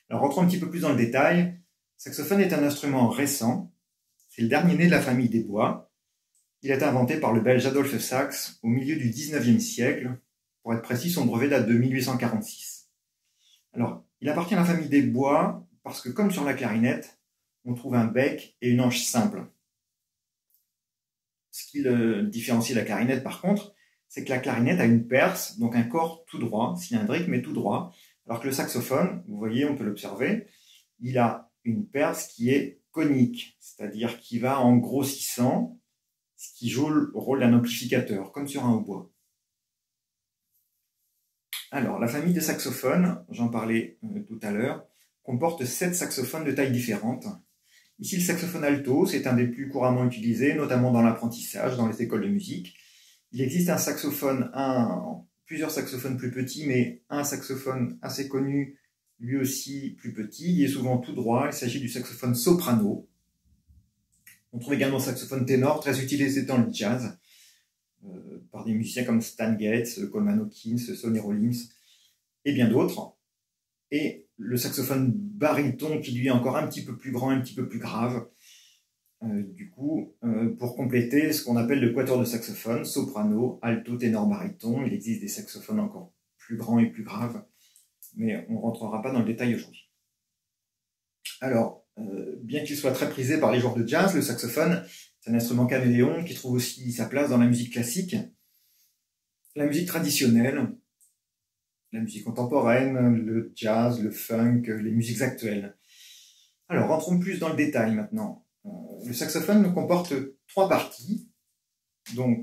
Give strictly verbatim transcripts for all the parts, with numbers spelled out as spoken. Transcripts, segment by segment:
Alors rentrons un petit peu plus dans le détail. Le saxophone est un instrument récent. C'est le dernier né de la famille des bois. Il a été inventé par le Belge Adolphe Sax au milieu du dix-neuvième siècle. Pour être précis, son brevet date de mille huit cent quarante-six. Alors, il appartient à la famille des bois parce que, comme sur la clarinette, on trouve un bec et une anche simple. Ce qui le différencie de la clarinette, par contre, c'est que la clarinette a une perce, donc un corps tout droit, cylindrique, mais tout droit, alors que le saxophone, vous voyez, on peut l'observer, il a une perce qui est conique, c'est-à-dire qui va en grossissant, ce qui joue le rôle d'un amplificateur, comme sur un hautbois. Alors, la famille des saxophones, j'en parlais euh, tout à l'heure, comporte sept saxophones de tailles différentes. Ici, le saxophone alto, c'est un des plus couramment utilisés, notamment dans l'apprentissage, dans les écoles de musique. Il existe un saxophone, un, plusieurs saxophones plus petits, mais un saxophone assez connu, lui aussi plus petit. Il est souvent tout droit, il s'agit du saxophone soprano. On trouve également le saxophone ténor, très utilisé dans le jazz, euh, par des musiciens comme Stan Getz, Coleman Hawkins, Sonny Rollins, et bien d'autres. Et le saxophone baryton, qui lui est encore un petit peu plus grand, un petit peu plus grave, euh, du coup, euh, pour compléter ce qu'on appelle le quatuor de saxophone, soprano, alto, ténor, baryton. Il existe des saxophones encore plus grands et plus graves, mais on ne rentrera pas dans le détail aujourd'hui. Alors, euh, bien qu'il soit très prisé par les joueurs de jazz, le saxophone, c'est un instrument caméléon qui trouve aussi sa place dans la musique classique, la musique traditionnelle, la musique contemporaine, le jazz, le funk, les musiques actuelles. Alors, rentrons plus dans le détail maintenant. Euh, le saxophone comporte trois parties. Donc,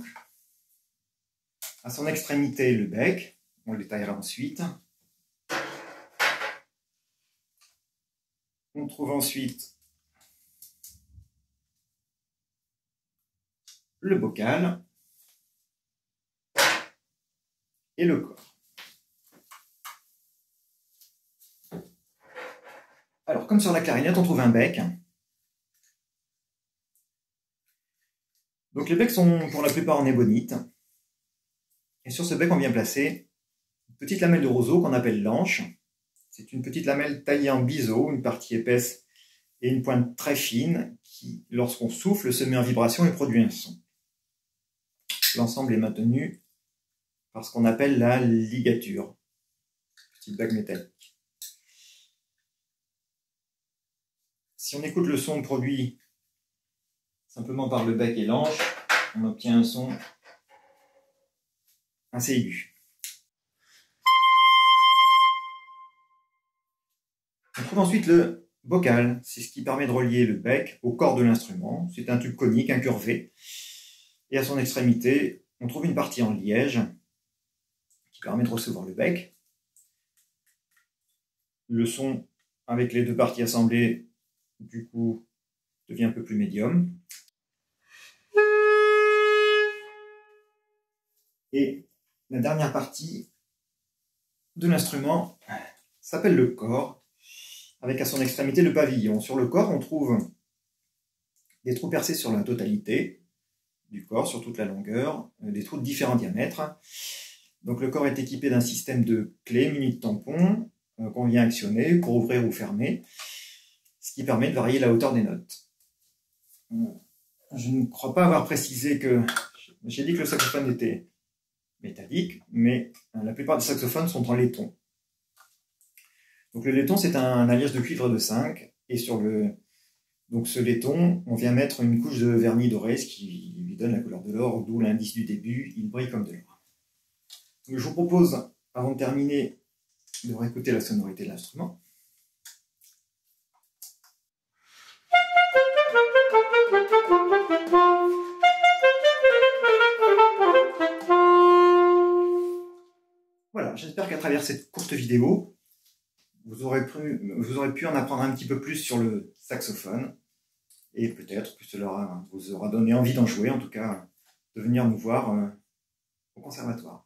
à son extrémité, le bec. On le détaillera ensuite. On trouve ensuite le bocal et le corps. Alors, comme sur la clarinette, on trouve un bec. Donc les becs sont pour la plupart en ébonite. Et sur ce bec, on vient placer une petite lamelle de roseau qu'on appelle l'anche. C'est une petite lamelle taillée en biseau, une partie épaisse et une pointe très fine qui, lorsqu'on souffle, se met en vibration et produit un son. L'ensemble est maintenu par ce qu'on appelle la ligature, petite bague métallique. Si on écoute le son produit simplement par le bec et l'anche, on obtient un son assez aigu. On trouve ensuite le bocal, c'est ce qui permet de relier le bec au corps de l'instrument. C'est un tube conique, incurvé, et à son extrémité, on trouve une partie en liège qui permet de recevoir le bec. Le son avec les deux parties assemblées, du coup, devient un peu plus médium. Et la dernière partie de l'instrument s'appelle le corps, avec à son extrémité le pavillon. Sur le corps, on trouve des trous percés sur la totalité du corps, sur toute la longueur, des trous de différents diamètres. Donc le corps est équipé d'un système de clés munis de tampons euh, qu'on vient actionner pour ouvrir ou fermer, ce qui permet de varier la hauteur des notes. Je ne crois pas avoir précisé que... J'ai dit que le saxophone était métallique, mais la plupart des saxophones sont en laiton. Donc le laiton, c'est un alliage de cuivre de cinq, et sur le donc ce laiton, on vient mettre une couche de vernis doré, ce qui lui donne la couleur de l'or, d'où l'indice du début, il brille comme de l'or. Je vous propose, avant de terminer, de réécouter la sonorité de l'instrument. Voilà, j'espère qu'à travers cette courte vidéo, vous aurez, pu, vous aurez pu en apprendre un petit peu plus sur le saxophone, et peut-être que cela vous aura donné envie d'en jouer, en tout cas de venir nous voir au conservatoire.